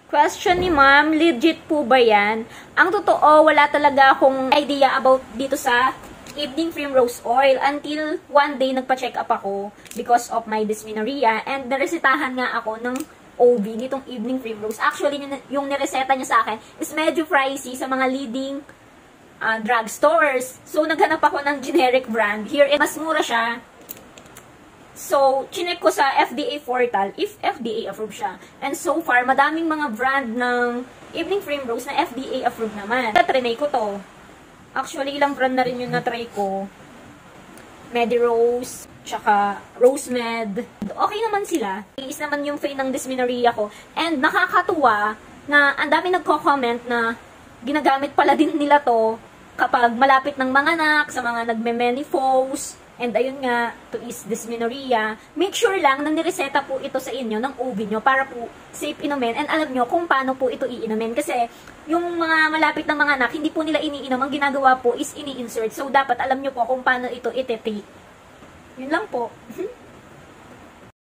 Question ni ma'am, legit po ba yan? Ang totoo, wala talaga akong idea about dito sa evening primrose oil until one day nagpa-check up ako because of my dysmenorrhea and naresetahan nga ako ng OB nitong evening primrose. Actually, yung nireseta niya sa akin is medyo pricey sa mga leading drugstores. So, naghanap ako ng generic brand. Here, mas mura siya. So, chinek ko sa FDA portal if FDA approved siya. And so far, madaming mga brand ng evening primrose na FDA approved naman. Trinay ko to. Actually, ilang brand na rin yung na-try ko. Medirose, tsaka Rosemed. Okay naman sila. Is naman yung fame ng dysmenorrhea ko. And nakakatuwa na ang dami nagko-comment na ginagamit pala din nila to kapag malapit ng mga anak, sa mga nagme-menopause. And ayun nga, to is dysmenorrhea, make sure lang na nireseta po ito sa inyo ng OB nyo para po safe inumin and alam nyo kung paano po ito iinumin. Kasi yung mga malapit ng mga anak, hindi po nila iniinom. Ang ginagawa po is ini-insert. So dapat alam nyo po kung paano ito iti-take. Yun lang po.